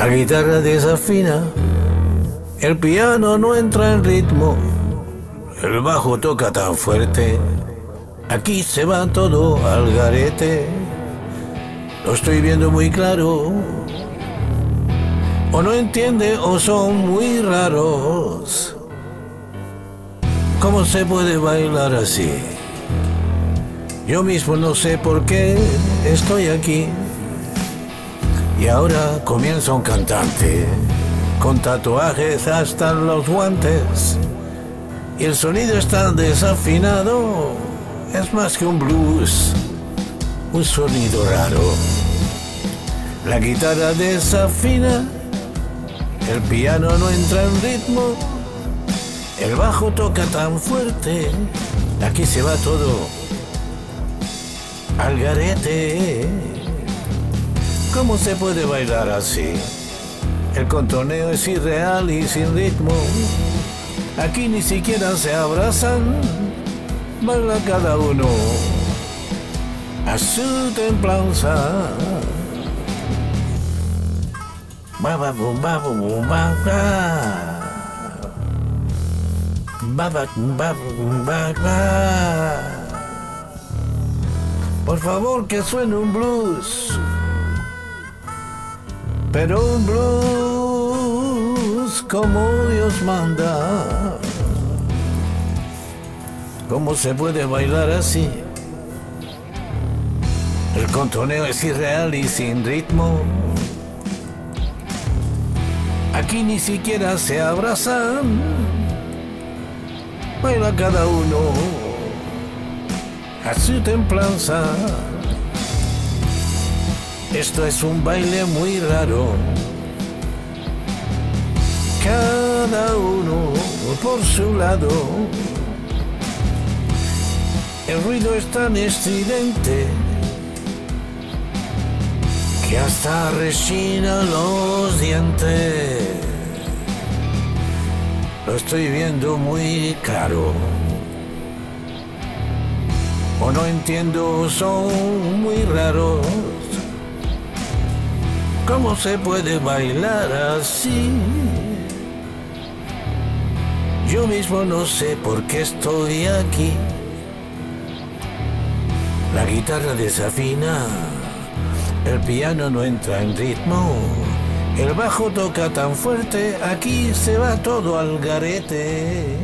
La guitarra desafina, el piano no entra en ritmo, el bajo toca tan fuerte, aquí se va todo al garete. Lo estoy viendo muy claro, o no entiende o son muy raros. ¿Cómo se puede bailar así? Yo mismo no sé por qué estoy aquí. Y ahora comienza un cantante con tatuajes hasta en los guantes, y el sonido es tan desafinado, es más que un blues, un sonido raro. La guitarra desafina, el piano no entra en ritmo, el bajo toca tan fuerte, aquí se va todo al garete. ¿Cómo se puede bailar así? El contoneo es irreal y sin ritmo, aquí ni siquiera se abrazan, baila cada uno a su templanza. Ba ba bum ba bum ba ba. Ba ba ba bum ba ba. Por favor, que suene un blues, pero un blues como Dios manda. ¿Cómo se puede bailar así? El contoneo es irreal y sin ritmo, aquí ni siquiera se abrazan, baila cada uno a su templanza. Esto es un baile muy raro, cada uno por su lado. El ruido es tan estridente que hasta rechina los dientes. Lo estoy viendo muy claro, o no entiendo, son muy raros. ¿Cómo se puede bailar así? Yo mismo no sé por qué estoy aquí. La guitarra desafina, el piano no entra en ritmo, el bajo toca tan fuerte, aquí se va todo al garete.